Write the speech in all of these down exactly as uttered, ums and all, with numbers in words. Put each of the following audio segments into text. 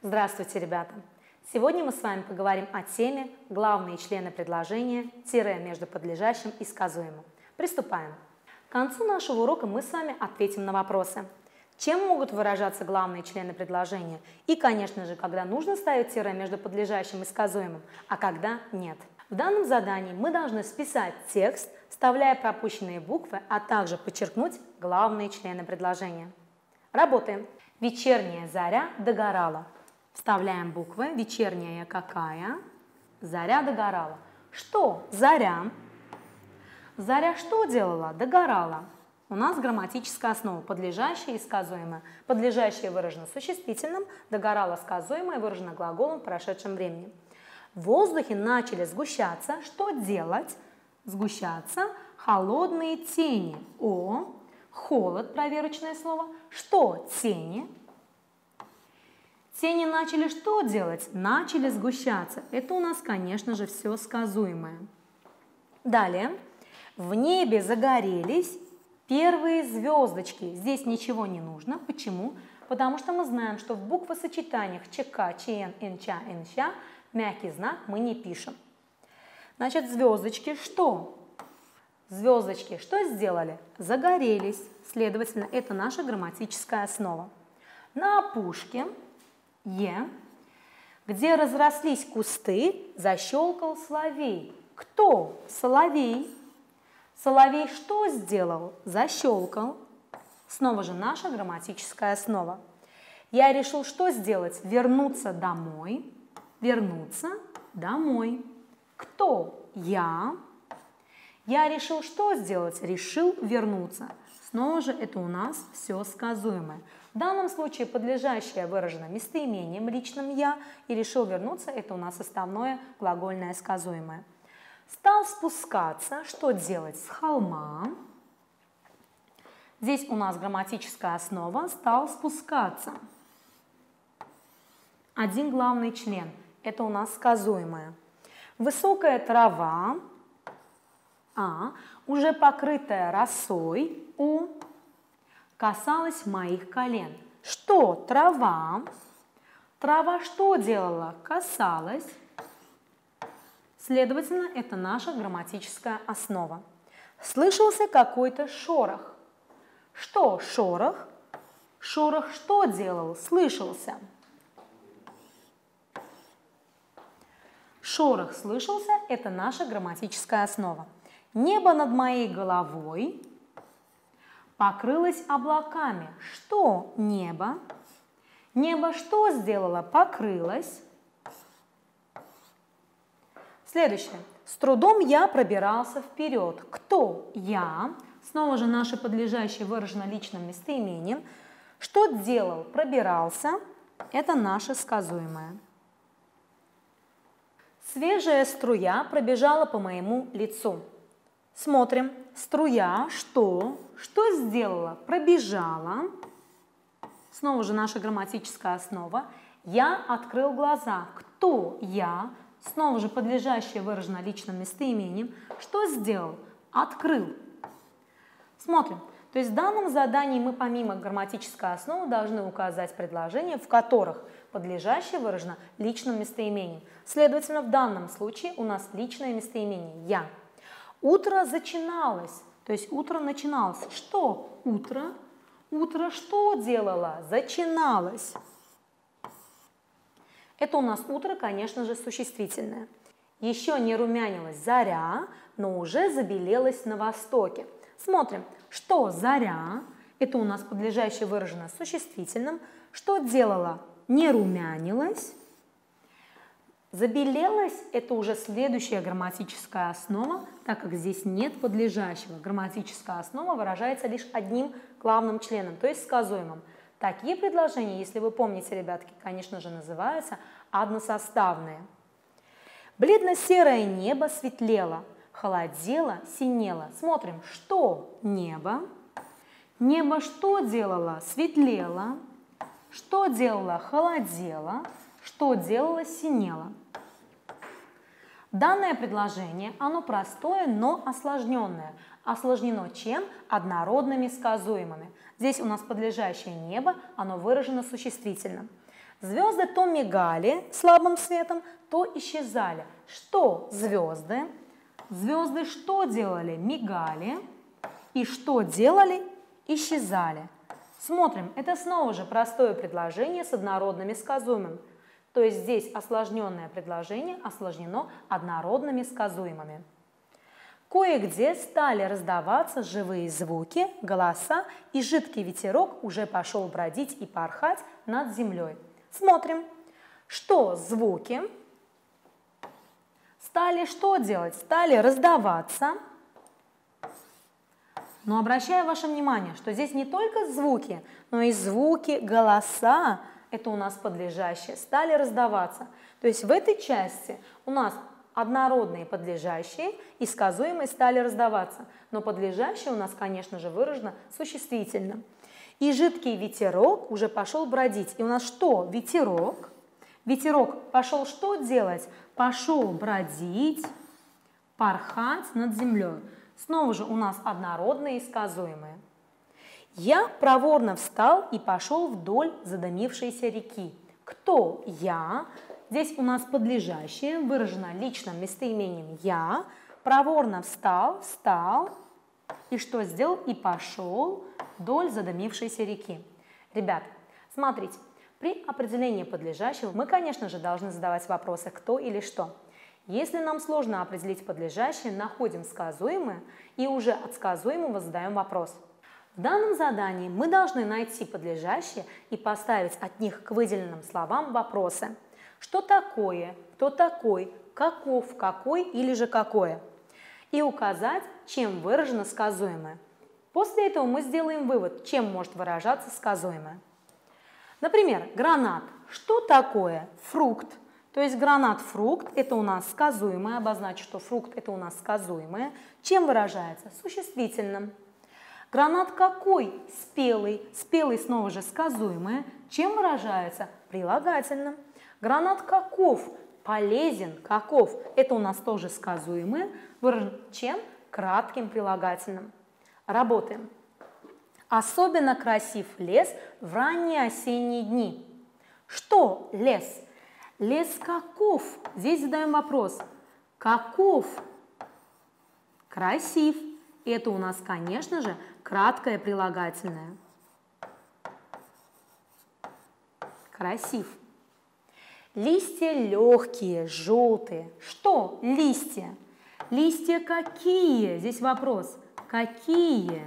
Здравствуйте, ребята! Сегодня мы с вами поговорим о теме «Главные члены предложения, тире между подлежащим и сказуемым». Приступаем. К концу нашего урока мы с вами ответим на вопросы. Чем могут выражаться главные члены предложения? И, конечно же, когда нужно ставить тире между подлежащим и сказуемым, а когда нет. В данном задании мы должны списать текст, вставляя пропущенные буквы, а также подчеркнуть главные члены предложения. Работаем. Вечерняя заря догорала. Вставляем буквы. Вечерняя какая? Заря догорала. Что? Заря. Заря что делала? Догорала. У нас грамматическая основа. Подлежащее и сказуемое. Подлежащее выражено существительным, догорало сказуемое выражено глаголом в прошедшем времени. В воздухе начали сгущаться. Что делать? Сгущаться холодные тени. О, холод, проверочное слово. Что? Тени. Тени начали что делать? Начали сгущаться. Это у нас, конечно же, все сказуемое. Далее. В небе загорелись первые звездочки. Здесь ничего не нужно. Почему? Потому что мы знаем, что в буквосочетаниях ЧК, ЧН, НЧА, НЩА мягкий знак мы не пишем. Значит, звездочки что? Звездочки что сделали? Загорелись. Следовательно, это наша грамматическая основа. На опушке Е, где разрослись кусты, защелкал соловей. Кто? Соловей. Соловей что сделал? Защелкал. Снова же наша грамматическая основа. Я решил что сделать? Вернуться домой. Вернуться домой. Кто? Я. Я решил что сделать? Решил вернуться. Снова же это у нас все сказуемое. В данном случае подлежащее выражено местоимением личным «я» и решил вернуться, это у нас составное глагольное сказуемое. Стал спускаться, что делать? С холма. Здесь у нас грамматическая основа стал спускаться. Один главный член, это у нас сказуемое. Высокая трава, а, уже покрытая росой, у, касалась моих колен. Что? Трава. Трава что делала? Касалась. Следовательно, это наша грамматическая основа. Слышался какой-то шорох. Что? Шорох. Шорох что делал? Слышался. Шорох слышался, это наша грамматическая основа. Небо над моей головой покрылось облаками. Что небо? Небо что сделало? Покрылось. Следующее. С трудом я пробирался вперед. Кто? Я. Снова же наше подлежащее выражено личным местоимением. Что делал? Пробирался. Это наше сказуемое. Свежая струя пробежала по моему лицу. Смотрим. Струя что? Что сделала? Пробежала. Снова же наша грамматическая основа. Я открыл глаза. Кто я? Снова же подлежащее выражено личным местоимением. Что сделал? Открыл. Смотрим. То есть в данном задании мы помимо грамматической основы должны указать предложения, в которых подлежащее выражено личным местоимением. Следовательно, в данном случае у нас личное местоимение «я». Утро зачиналось, то есть утро начиналось. Что утро? Утро что делало? Зачиналось. Это у нас утро, конечно же, существительное. Еще не румянилась заря, но уже забелелась на востоке. Смотрим, что заря, это у нас подлежащее выражено существительным. Что делала? Не румянилась. Забелелась – это уже следующая грамматическая основа, так как здесь нет подлежащего. Грамматическая основа выражается лишь одним главным членом, то есть сказуемым. Такие предложения, если вы помните, ребятки, конечно же, называются односоставные. Бледно-серое небо светлело, холодело, синело. Смотрим, что небо? Небо что делало? Светлело. Что делало? Холодело. Что делало? Синело. Данное предложение, оно простое, но осложненное. Осложнено чем? Однородными сказуемыми. Здесь у нас подлежащее небо, оно выражено существительным. Звезды то мигали слабым светом, то исчезали. Что звезды? Звезды что делали? Мигали. И что делали? Исчезали. Смотрим, это снова же простое предложение с однородными сказуемыми. То есть здесь осложненное предложение осложнено однородными сказуемыми. Кое-где стали раздаваться живые звуки, голоса, и жидкий ветерок уже пошел бродить и порхать над землей. Смотрим, что звуки стали что делать? Стали раздаваться. Но обращаю ваше внимание, что здесь не только звуки, но и звуки, голоса, это у нас подлежащие, стали раздаваться. То есть в этой части у нас однородные подлежащие и сказуемые стали раздаваться. Но подлежащее у нас, конечно же, выражено существительным. И жидкий ветерок уже пошел бродить. И у нас что? Ветерок. Ветерок пошел что делать? Пошел бродить, порхать над землей. Снова же у нас однородные и сказуемые. Я проворно встал и пошел вдоль задымившейся реки. Кто я? Здесь у нас подлежащее выражено личным местоимением «я». Проворно встал, встал и что сделал? И пошел вдоль задымившейся реки. Ребят, смотрите, при определении подлежащего мы, конечно же, должны задавать вопросы «кто» или «что». Если нам сложно определить подлежащее, находим сказуемое и уже от сказуемого задаем вопрос. В данном задании мы должны найти подлежащее и поставить от них к выделенным словам вопросы. Что такое, кто такой, каков, какой или же какое. И указать, чем выражено сказуемое. После этого мы сделаем вывод, чем может выражаться сказуемое. Например, гранат. Что такое? Фрукт. То есть гранат, фрукт, это у нас сказуемое, обозначить, что фрукт это у нас сказуемое. Чем выражается? Существительным. Гранат какой? Спелый. Спелый снова же сказуемое. Чем выражается? Прилагательным. Гранат каков? Полезен. Каков? Это у нас тоже сказуемое. Выражен чем? Кратким прилагательным. Работаем. Особенно красив лес в ранние осенние дни. Что лес? Лес каков? Здесь задаем вопрос. Каков? Красив. Это у нас, конечно же, краткое прилагательное. Красив. Листья легкие, желтые. Что листья? Листья какие? Здесь вопрос. Какие?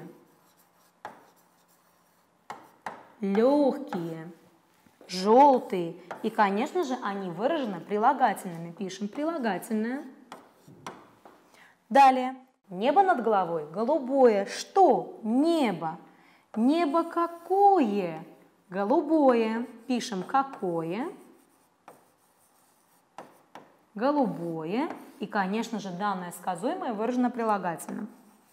Легкие, желтые. И, конечно же, они выражены прилагательными. Пишем прилагательное. Далее. Небо над головой голубое. Что? Небо. Небо какое? Голубое. Пишем какое? Голубое. И, конечно же, данное сказуемое выражено прилагательным.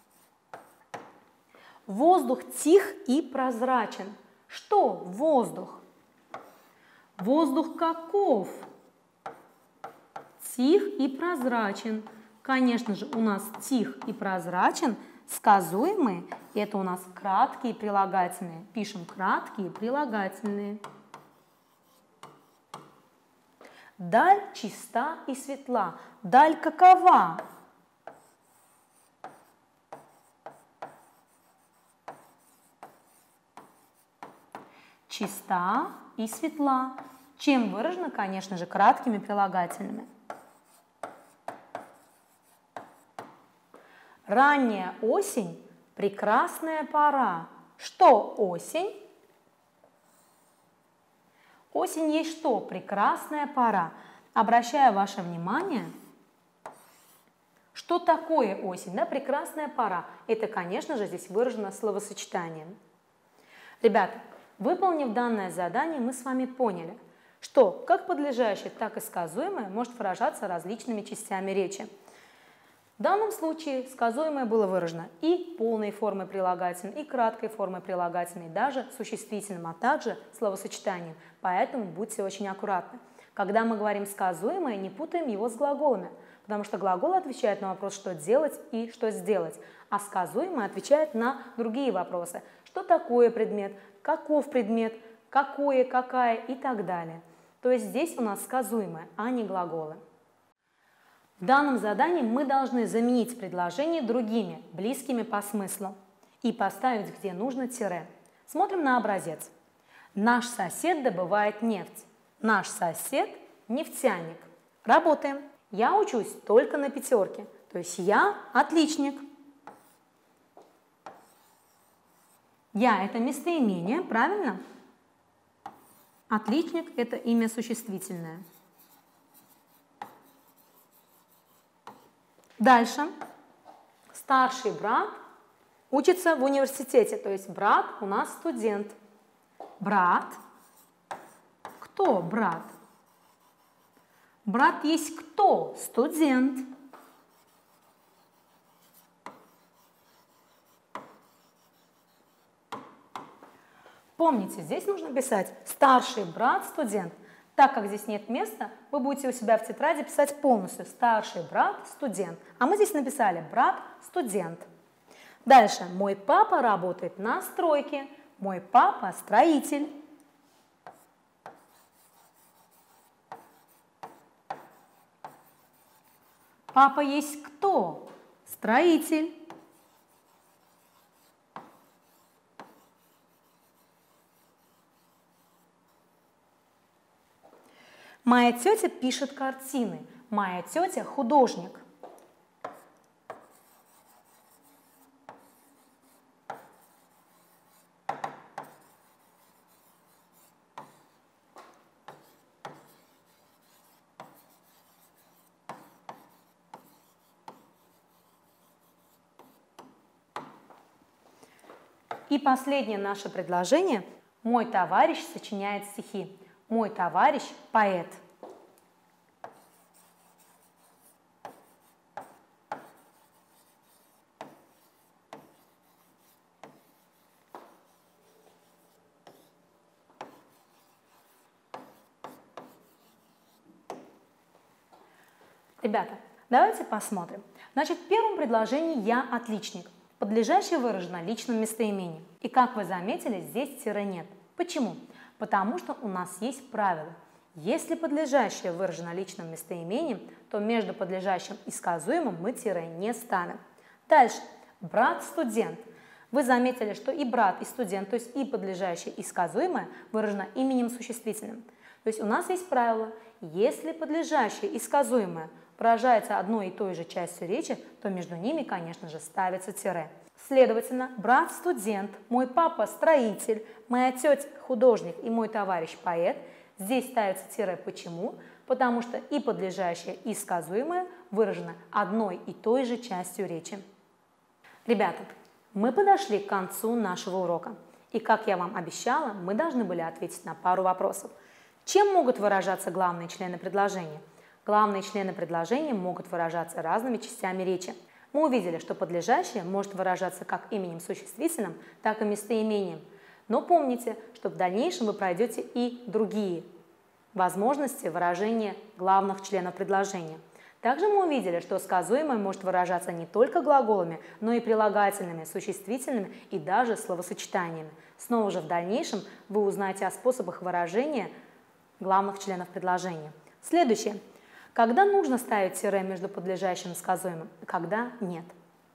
Воздух тих и прозрачен. Что воздух? Воздух каков? Тих и прозрачен. Конечно же, у нас тих и прозрачен сказуемые. Это у нас краткие прилагательные. Пишем краткие прилагательные. Даль чиста и светла. Даль какова? Чиста и светла. Чем выражено, конечно же, краткими прилагательными. Ранняя осень – прекрасная пора. Что осень? Осень есть что? Прекрасная пора. Обращаю ваше внимание, что такое осень? Да, прекрасная пора. Это, конечно же, здесь выражено словосочетанием. Ребята, выполнив данное задание, мы с вами поняли, что как подлежащее, так и сказуемое может выражаться различными частями речи. В данном случае сказуемое было выражено и полной формой прилагательной, и краткой формой прилагательной, даже существительным, а также словосочетанием. Поэтому будьте очень аккуратны. Когда мы говорим сказуемое, не путаем его с глаголами, потому что глагол отвечает на вопрос, что делать и что сделать, а сказуемое отвечает на другие вопросы. Что такое предмет, каков предмет, какое, какая и так далее. То есть здесь у нас сказуемое, а не глаголы. В данном задании мы должны заменить предложения другими, близкими по смыслу, и поставить, где нужно, тире. Смотрим на образец. Наш сосед добывает нефть. Наш сосед – нефтяник. Работаем. Я учусь только на пятерке, то есть я отличник. Я – это местоимение, правильно? Отличник – это имя существительное. Дальше. Старший брат учится в университете, то есть брат у нас студент. Брат. Кто брат? Брат есть кто? Студент. Помните, здесь нужно писать старший брат студент. Так как здесь нет места, вы будете у себя в тетради писать полностью старший брат студент. А мы здесь написали брат студент. Дальше. Мой папа работает на стройке. Мой папа строитель. Папа есть кто? Строитель. Моя тетя пишет картины. Моя тетя художник. И последнее наше предложение. Мой товарищ сочиняет стихи. Мой товарищ поэт. Ребята, давайте посмотрим. Значит, в первом предложении «я отличник». Подлежащее выражено личным местоимением. И как вы заметили, здесь тире нет. Почему? Потому что у нас есть правило. Если подлежащее выражено личным местоимением, то между подлежащим и сказуемым мы тире не ставим. Дальше. Брат студент. Вы заметили, что и брат, и студент, то есть и подлежащее, и сказуемое выражено именем существительным. То есть у нас есть правило. Если подлежащее и сказуемое выражается одной и той же частью речи, то между ними, конечно же, ставится тире. Следовательно, брат студент, мой папа строитель, моя тетя художник и мой товарищ поэт. Здесь ставится тире. Почему? Потому что и подлежащее, и сказуемое выражено одной и той же частью речи. Ребята, мы подошли к концу нашего урока. И, как я вам обещала, мы должны были ответить на пару вопросов. Чем могут выражаться главные члены предложения? Главные члены предложения могут выражаться разными частями речи. Мы увидели, что подлежащее может выражаться как именем существительным, так и местоимением. Но помните, что в дальнейшем вы пройдете и другие возможности выражения главных членов предложения. Также мы увидели, что сказуемое может выражаться не только глаголами, но и прилагательными, существительными и даже словосочетаниями. Снова же в дальнейшем вы узнаете о способах выражения главных членов предложения. Следующее. Когда нужно ставить тире между подлежащим и сказуемым, а когда нет?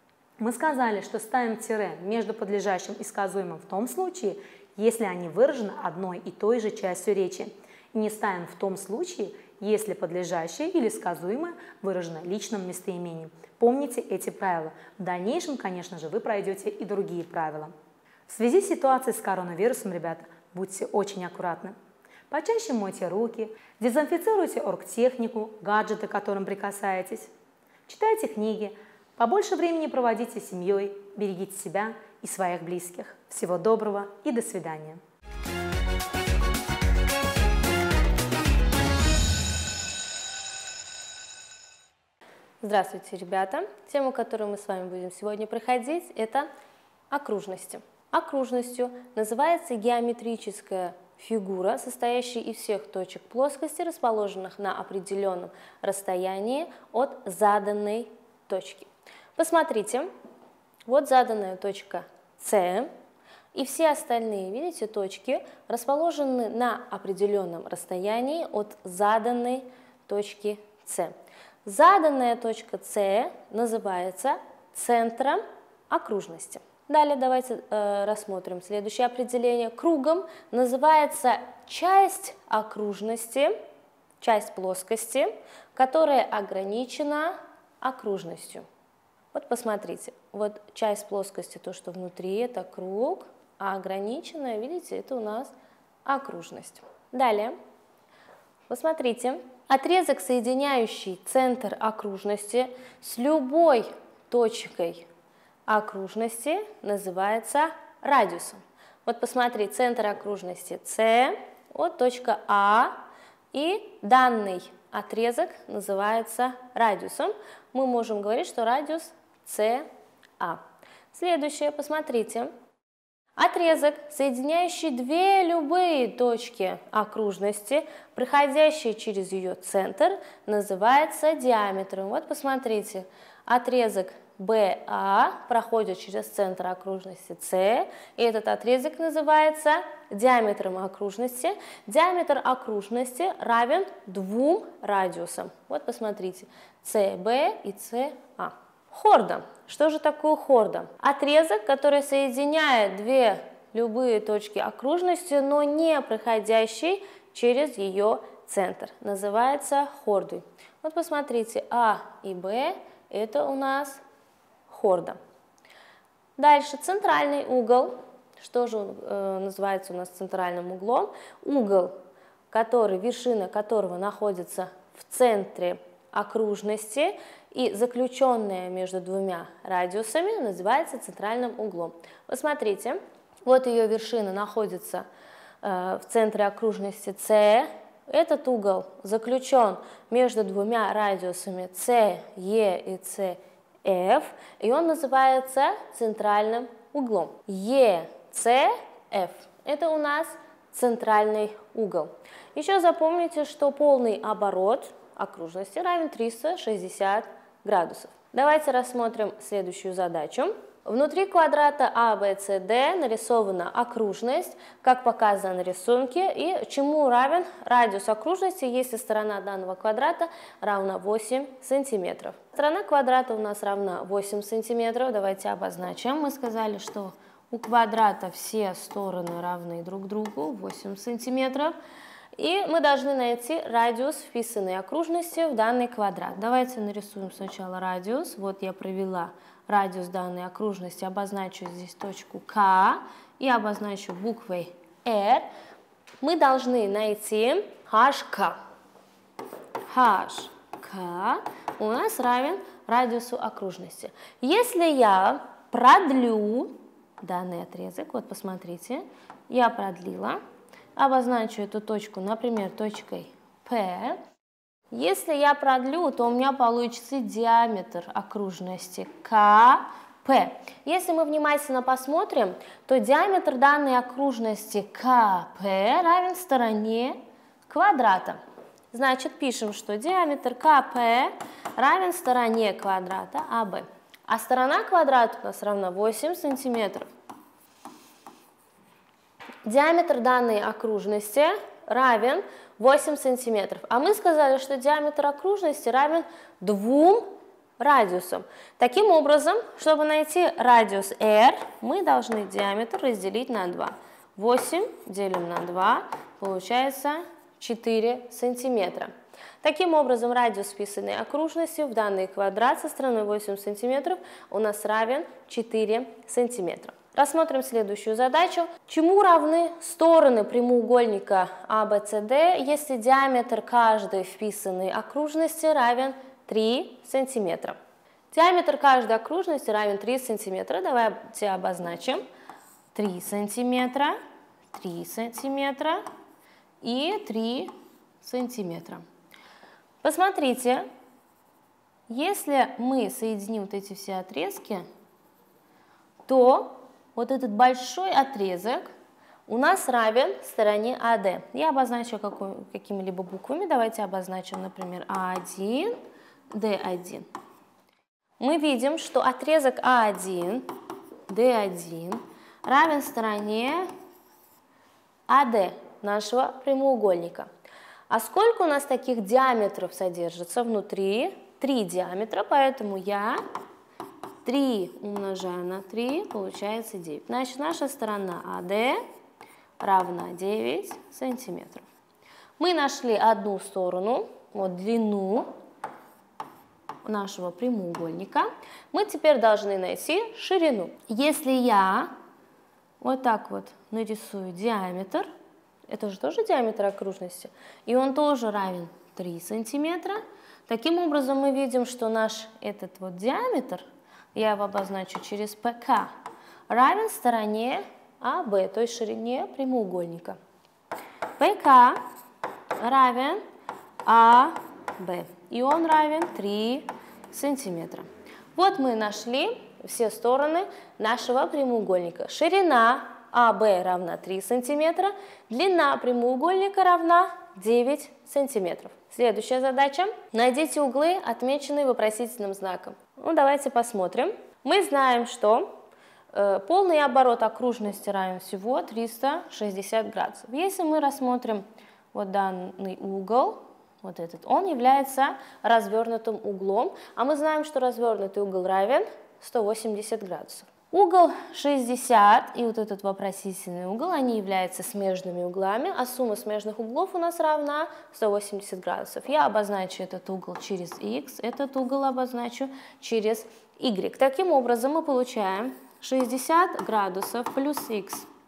Мы сказали, что ставим тире между подлежащим и сказуемым в том случае, если они выражены одной и той же частью речи. И не ставим в том случае, если подлежащее или сказуемое выражено личным местоимением. Помните эти правила. В дальнейшем, конечно же, вы пройдете и другие правила. В связи с ситуацией с коронавирусом, ребята, будьте очень аккуратны. Почаще мойте руки, дезинфицируйте оргтехнику, гаджеты, к которым прикасаетесь. Читайте книги, побольше времени проводите с семьей, берегите себя и своих близких. Всего доброго и до свидания. Здравствуйте, ребята! Тему, которую мы с вами будем сегодня проходить, это окружности. Окружностью называется геометрическая фигура, состоящая из всех точек плоскости, расположенных на определенном расстоянии от заданной точки. Посмотрите, вот заданная точка С, И все остальные, видите, точки расположены на определенном расстоянии от заданной точки С. Заданная точка С называется центром окружности. Далее давайте э, рассмотрим следующее определение. Кругом называется часть окружности, часть плоскости, которая ограничена окружностью. Вот посмотрите, вот часть плоскости, то, что внутри, это круг, а ограниченная, видите, это у нас окружность. Далее, посмотрите, отрезок, соединяющий центр окружности с любой точкой окружности, называется радиусом. Вот посмотри, центр окружности С, вот точка А, и данный отрезок называется радиусом. Мы можем говорить, что радиус С А. Следующее, посмотрите. Отрезок, соединяющий две любые точки окружности, проходящие через ее центр, называется диаметром. Вот посмотрите, отрезок бэ а проходит через центр окружности С, и этот отрезок называется диаметром окружности. Диаметр окружности равен двум радиусам. Вот посмотрите, С Б и С А. Хорда. Что же такое хорда? Отрезок, который соединяет две любые точки окружности, но не проходящий через ее центр. Называется хордой. Вот посмотрите, А и Б – это у нас хорда. Дальше центральный угол. Что же он э, называется у нас центральным углом? Угол, который, вершина которого находится в центре окружности и заключенная между двумя радиусами, называется центральным углом. Посмотрите, вот ее вершина находится э, в центре окружности С. Этот угол заключен между двумя радиусами С Е и С Ф, и он называется центральным углом. Е С Ф – это у нас центральный угол. Еще запомните, что полный оборот окружности равен триста шестьдесят градусов. Давайте рассмотрим следующую задачу. Внутри квадрата а бэ цэ дэ нарисована окружность, как показано на рисунке, и чему равен радиус окружности, если сторона данного квадрата равна восемь сантиметров. Сторона квадрата у нас равна восемь сантиметров. Давайте обозначим. Мы сказали, что у квадрата все стороны равны друг другу, восемь сантиметров. И мы должны найти радиус вписанной окружности в данный квадрат. Давайте нарисуем сначала радиус. Вот я провела радиус данной окружности, обозначу здесь точку К и обозначу буквой R. Мы должны найти эйч ка. эйч ка у нас равен радиусу окружности. Если я продлю данный отрезок, вот посмотрите, я продлила, обозначу эту точку, например, точкой P. Если я продлю, то у меня получится диаметр окружности ка пэ. Если мы внимательно посмотрим, то диаметр данной окружности ка пэ равен стороне квадрата. Значит, пишем, что диаметр ка пэ равен стороне квадрата а бэ. А сторона квадрата у нас равна восемь сантиметров. Диаметр данной окружности равен восемь сантиметров. А мы сказали, что диаметр окружности равен двум радиусам. Таким образом, чтобы найти радиус R, мы должны диаметр разделить на два. восемь делим на два, получается четыре сантиметра. Таким образом, радиус вписанной окружности в данный квадрат со стороной восемь сантиметров у нас равен четыре сантиметра. Рассмотрим следующую задачу. Чему равны стороны прямоугольника а бэ цэ дэ, если диаметр каждой вписанной окружности равен три сантиметра? Диаметр каждой окружности равен три сантиметра. Давайте обозначим. три сантиметра, три сантиметра и три сантиметра. Посмотрите, если мы соединим вот эти все отрезки, то вот этот большой отрезок у нас равен стороне а дэ. Я обозначу какими-либо буквами. Давайте обозначим, например, а один, дэ один. Мы видим, что отрезок а один, дэ один равен стороне А Дэ нашего прямоугольника. А сколько у нас таких диаметров содержится внутри? Три диаметра, поэтому я три умножаю на три, получается девять. Значит, наша сторона А Дэ равна девять сантиметров. Мы нашли одну сторону, вот длину нашего прямоугольника. Мы теперь должны найти ширину. Если я вот так вот нарисую диаметр, это же тоже диаметр окружности, и он тоже равен три сантиметра. Таким образом, мы видим, что наш этот вот диаметр, я его обозначу через Пэ Ка, равен стороне А Бэ, то есть ширине прямоугольника. Пэ Ка равен А Бэ, и он равен три сантиметра. Вот мы нашли все стороны нашего прямоугольника. Ширина А Бэ равна три сантиметра, длина прямоугольника равна девять сантиметров. Следующая задача. Найдите углы, отмеченные вопросительным знаком. Ну, давайте посмотрим. Мы знаем, что э, полный оборот окружности равен всего триста шестьдесят градусов. Если мы рассмотрим вот данный угол, вот этот, он является развернутым углом, а мы знаем, что развернутый угол равен сто восемьдесят градусов. Угол шестьдесят и вот этот вопросительный угол, они являются смежными углами, а сумма смежных углов у нас равна сто восемьдесят градусов. Я обозначу этот угол через х, этот угол обозначу через y. Таким образом, мы получаем шестьдесят градусов плюс х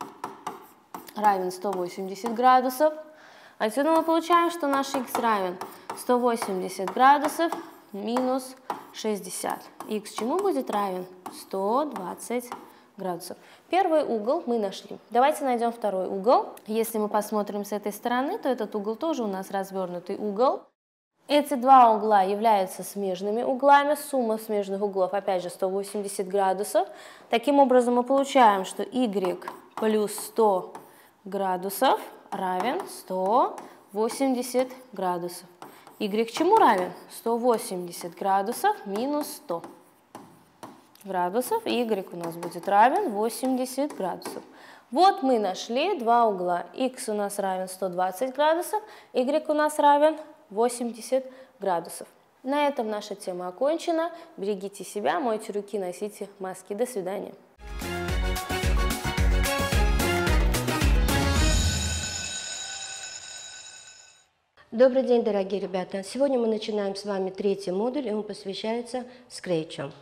равен сто восемьдесят градусов. Отсюда мы получаем, что наш х равен сто восемьдесят градусов минус шестьдесят. Х чему будет равен? сто двадцать градусов. Первый угол мы нашли. Давайте найдем второй угол. Если мы посмотрим с этой стороны, то этот угол тоже у нас развернутый угол. Эти два угла являются смежными углами. Сумма смежных углов, опять же, сто восемьдесят градусов. Таким образом, мы получаем, что y плюс сто градусов равен сто восемьдесят градусов. Y к чему равен? сто восемьдесят градусов минус сто градусов. Y у нас будет равен восемьдесят градусов. Вот мы нашли два угла. X у нас равен сто двадцать градусов, Y у нас равен восемьдесят градусов. На этом наша тема окончена. Берегите себя, мойте руки, носите маски. До свидания. Добрый день, дорогие ребята! Сегодня мы начинаем с вами третий модуль, и он посвящается скретчу.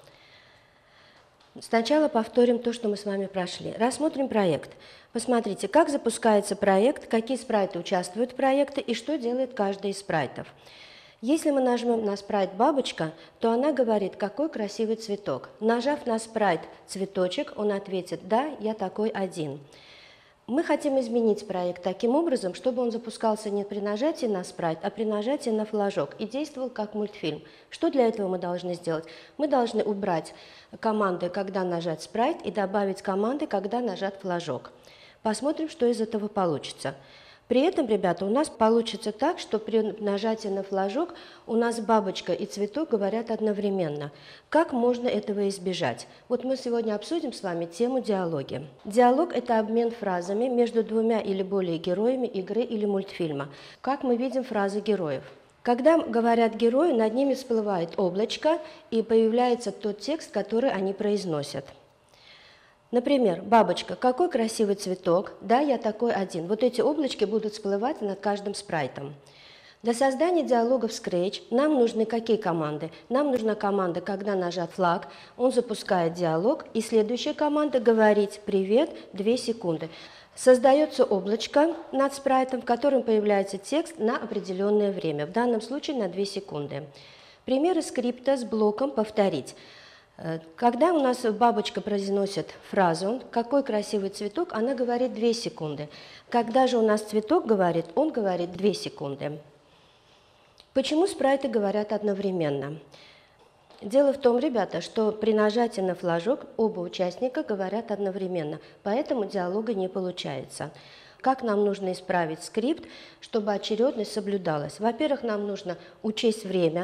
Сначала повторим то, что мы с вами прошли. Рассмотрим проект. Посмотрите, как запускается проект, какие спрайты участвуют в проекте и что делает каждый из спрайтов. Если мы нажмем на спрайт «Бабочка», то она говорит, какой красивый цветок. Нажав на спрайт «Цветочек», он ответит «Да, я такой один». Мы хотим изменить проект таким образом, чтобы он запускался не при нажатии на спрайт, а при нажатии на флажок и действовал как мультфильм. Что для этого мы должны сделать? Мы должны убрать команды, когда нажать спрайт, и добавить команды, когда нажат флажок. Посмотрим, что из этого получится. При этом, ребята, у нас получится так, что при нажатии на флажок у нас бабочка и цветок говорят одновременно. Как можно этого избежать? Вот мы сегодня обсудим с вами тему диалоги. Диалог – это обмен фразами между двумя или более героями игры или мультфильма. Как мы видим фразы героев. Когда говорят герои, над ними всплывает облачко и появляется тот текст, который они произносят. Например, бабочка, какой красивый цветок, да, я такой один. Вот эти облачки будут всплывать над каждым спрайтом. Для создания диалога в Scratch нам нужны какие команды? Нам нужна команда, когда нажат флаг, он запускает диалог, и следующая команда «Говорить привет» две секунды. Создается облачко над спрайтом, в котором появляется текст на определенное время, в данном случае на две секунды. Примеры скрипта с блоком «Повторить». Когда у нас бабочка произносит фразу «Какой красивый цветок», она говорит две секунды. Когда же у нас цветок говорит, он говорит две секунды. Почему спрайты говорят одновременно? Дело в том, ребята, что при нажатии на флажок оба участника говорят одновременно, поэтому диалога не получается. Как нам нужно исправить скрипт, чтобы очередность соблюдалась? Во-первых, нам нужно учесть время,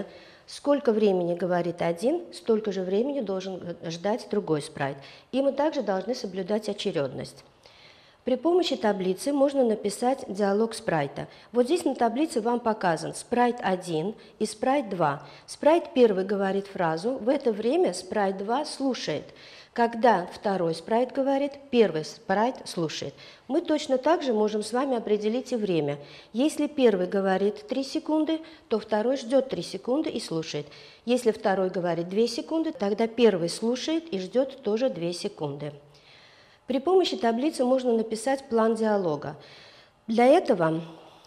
Сколько времени говорит один, столько же времени должен ждать другой спрайт. И мы также должны соблюдать очередность. При помощи таблицы можно написать диалог спрайта. Вот здесь на таблице вам показан спрайт один и спрайт два. Спрайт один говорит фразу, в это время спрайт два слушает. Когда второй спрайт говорит, первый спрайт слушает. Мы точно так же можем с вами определить и время. Если первый говорит три секунды, то второй ждет три секунды и слушает. Если второй говорит две секунды, тогда первый слушает и ждет тоже две секунды. При помощи таблицы можно написать план диалога. Для этого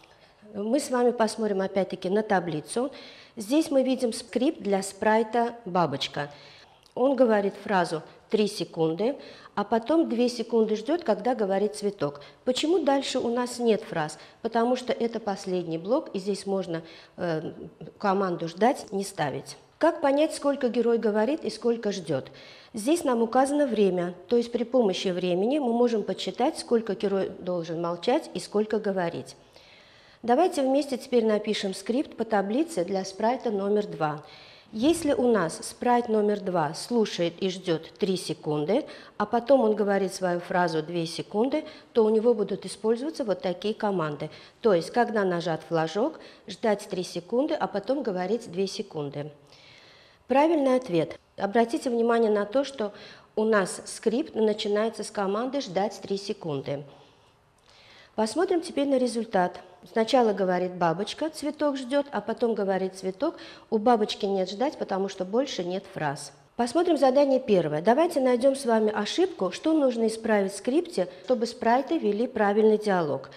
мы с вами посмотрим опять-таки на таблицу. Здесь мы видим скрипт для спрайта «Бабочка». Он говорит фразу три секунды, а потом две секунды ждет, когда говорит цветок. Почему дальше у нас нет фраз? Потому что это последний блок, и здесь можно э, команду «ждать» не ставить. Как понять, сколько герой говорит и сколько ждет? Здесь нам указано время, то есть при помощи времени мы можем подсчитать, сколько герой должен молчать и сколько говорить. Давайте вместе теперь напишем скрипт по таблице для спрайта номер два. Если у нас спрайт номер два слушает и ждет три секунды, а потом он говорит свою фразу две секунды, то у него будут использоваться вот такие команды. То есть, когда нажат флажок, ждать три секунды, а потом говорить две секунды. Правильный ответ. Обратите внимание на то, что у нас скрипт начинается с команды «ждать три секунды». Посмотрим теперь на результат. Сначала говорит бабочка, цветок ждет, а потом говорит цветок. У бабочки нет ждать, потому что больше нет фраз. Посмотрим задание первое. Давайте найдем с вами ошибку, что нужно исправить в скрипте, чтобы спрайты вели правильный диалог.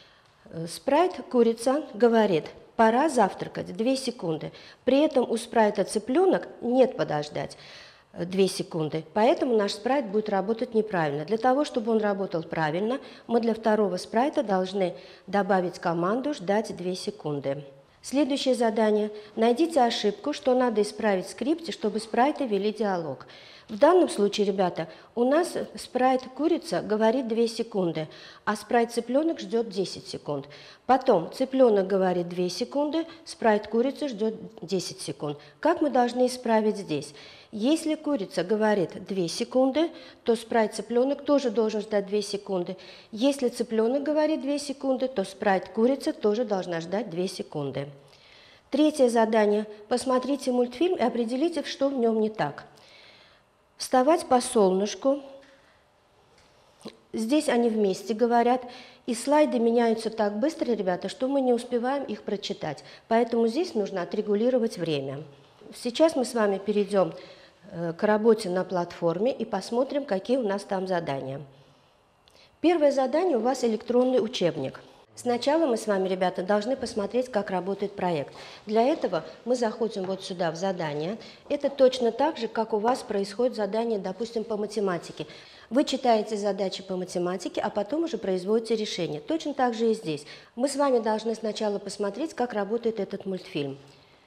Спрайт «Курица» говорит: «Пора завтракать, две секунды». При этом у спрайта «Цыпленок» нет подождать две секунды, поэтому наш спрайт будет работать неправильно. Для того, чтобы он работал правильно, мы для второго спрайта должны добавить команду «ждать две секунды». Следующее задание. Найдите ошибку, что надо исправить в скрипте, чтобы спрайты вели диалог. В данном случае, ребята, у нас спрайт «Курица» говорит две секунды, а спрайт «Цыпленок» ждет десять секунд. Потом цыпленок говорит две секунды, спрайт «Курица» ждет десять секунд. Как мы должны исправить здесь? Если курица говорит две секунды, то спрайт «Цыпленок» тоже должен ждать две секунды. Если цыпленок говорит две секунды, то спрайт «Курица» тоже должна ждать две секунды. Третье задание. Посмотрите мультфильм и определите, что в нем не так. Вставать по солнышку. Здесь они вместе говорят. И слайды меняются так быстро, ребята, что мы не успеваем их прочитать. Поэтому здесь нужно отрегулировать время. Сейчас мы с вами перейдем к работе на платформе и посмотрим, какие у нас там задания. Первое задание у вас электронный учебник. Сначала мы с вами, ребята, должны посмотреть, как работает проект. Для этого мы заходим вот сюда в задание. Это точно так же, как у вас происходит задание, допустим, по математике. Вы читаете задачи по математике, а потом уже производите решение. Точно так же и здесь. Мы с вами должны сначала посмотреть, как работает этот мультфильм.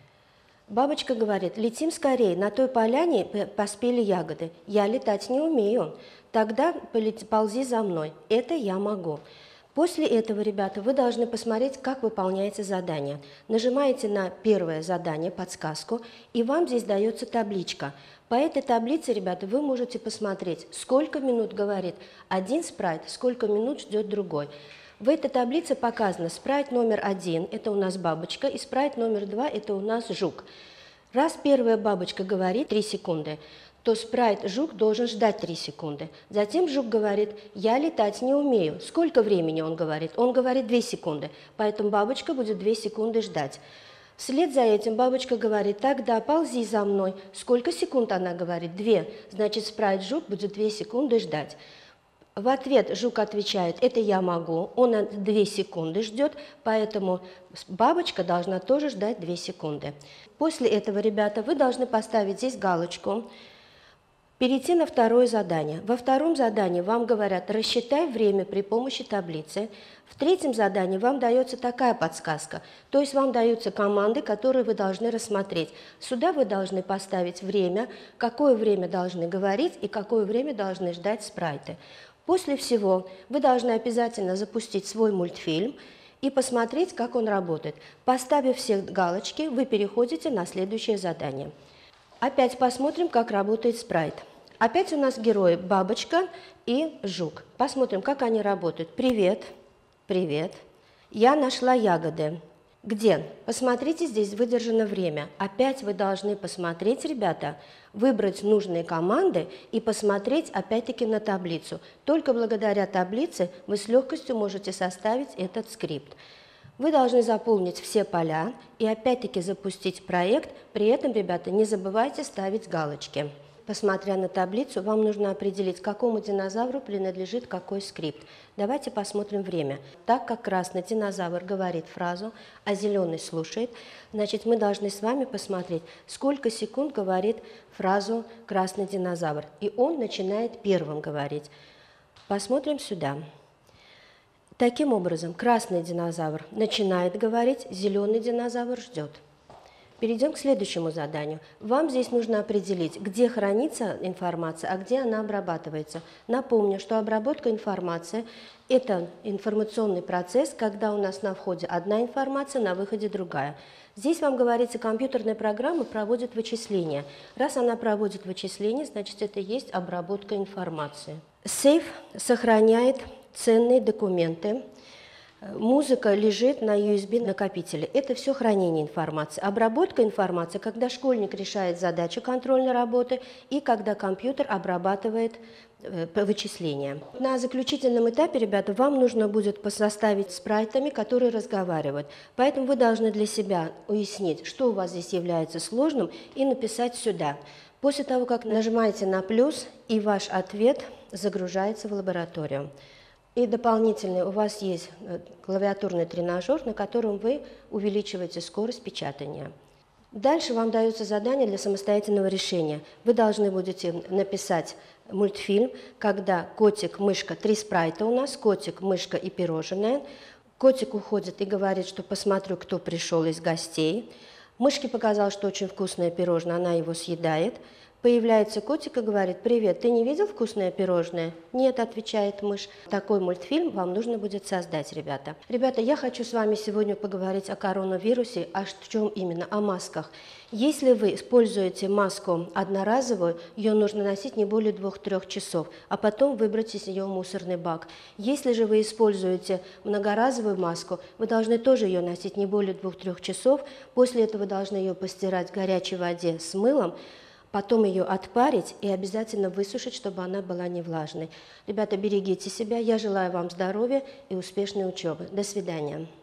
Бабочка говорит: «Летим скорее, на той поляне поспели ягоды. Я летать не умею. Тогда ползи за мной. Это я могу». После этого, ребята, вы должны посмотреть, как выполняется задание. Нажимаете на первое задание, подсказку, и вам здесь дается табличка. По этой таблице, ребята, вы можете посмотреть, сколько минут говорит один спрайт, сколько минут ждет другой. В этой таблице показано спрайт номер один, это у нас бабочка, и спрайт номер два, это у нас жук. Раз первая бабочка говорит три секунды, то спрайт жук должен ждать три секунды. Затем жук говорит: «Я летать не умею». Сколько времени он говорит? Он говорит две секунды, поэтому бабочка будет две секунды ждать. Вслед за этим бабочка говорит: «Тогда ползи за мной». Сколько секунд она говорит? Две. Значит, спрайт жук будет две секунды ждать. В ответ жук отвечает: «Это я могу». Он две секунды ждет, поэтому бабочка должна тоже ждать две секунды. После этого, ребята, вы должны поставить здесь галочку, перейти на второе задание. Во втором задании вам говорят: рассчитай время при помощи таблицы. В третьем задании вам дается такая подсказка, то есть вам даются команды, которые вы должны рассмотреть. Сюда вы должны поставить время, какое время должны говорить и какое время должны ждать спрайты. После всего вы должны обязательно запустить свой мультфильм и посмотреть, как он работает. Поставив все галочки, вы переходите на следующее задание. Опять посмотрим, как работает спрайт. Опять у нас герои бабочка и жук. Посмотрим, как они работают. Привет, привет. Я нашла ягоды. Где? Посмотрите, здесь выдержано время. Опять вы должны посмотреть, ребята, выбрать нужные команды и посмотреть опять-таки на таблицу. Только благодаря таблице вы с легкостью можете составить этот скрипт. Вы должны заполнить все поля и опять-таки запустить проект. При этом, ребята, не забывайте ставить галочки. Посмотря на таблицу, вам нужно определить, какому динозавру принадлежит какой скрипт. Давайте посмотрим время. Так как красный динозавр говорит фразу, а зеленый слушает, значит, мы должны с вами посмотреть, сколько секунд говорит фразу красный динозавр. И он начинает первым говорить. Посмотрим сюда. Таким образом, красный динозавр начинает говорить, зеленый динозавр ждет. Перейдем к следующему заданию. Вам здесь нужно определить, где хранится информация, а где она обрабатывается. Напомню, что обработка информации – это информационный процесс, когда у нас на входе одна информация, на выходе другая. Здесь вам говорится, компьютерная программа проводит вычисления. Раз она проводит вычисления, значит, это и есть обработка информации. Сейф сохраняет ценные документы. Музыка лежит на ю эс би-накопителе. Это все хранение информации. Обработка информации, когда школьник решает задачу контрольной работы и когда компьютер обрабатывает э, вычисления. На заключительном этапе, ребята, вам нужно будет составить спрайтами, которые разговаривают. Поэтому вы должны для себя уяснить, что у вас здесь является сложным, и написать сюда. После того, как нажимаете на плюс, и ваш ответ загружается в лабораторию. И дополнительный у вас есть клавиатурный тренажер, на котором вы увеличиваете скорость печатания. Дальше вам дается задание для самостоятельного решения. Вы должны будете написать мультфильм, когда котик, мышка, три спрайта у нас, котик, мышка и пирожное. Котик уходит и говорит, что посмотрю, кто пришел из гостей. Мышке показалось, что очень вкусное пирожное, она его съедает. Появляется котик и говорит: «Привет, ты не видел вкусное пирожное?» «Нет», — отвечает мышь. Такой мультфильм вам нужно будет создать, ребята. Ребята, я хочу с вами сегодня поговорить о коронавирусе, а в чем именно? О масках. Если вы используете маску одноразовую, ее нужно носить не более двух-трех часов, а потом выбросить ее в мусорный бак. Если же вы используете многоразовую маску, вы должны тоже ее носить не более двух-трех часов. После этого вы должны ее постирать в горячей воде с мылом, потом ее отпарить и обязательно высушить, чтобы она была не влажной. Ребята, берегите себя. Я желаю вам здоровья и успешной учебы. До свидания.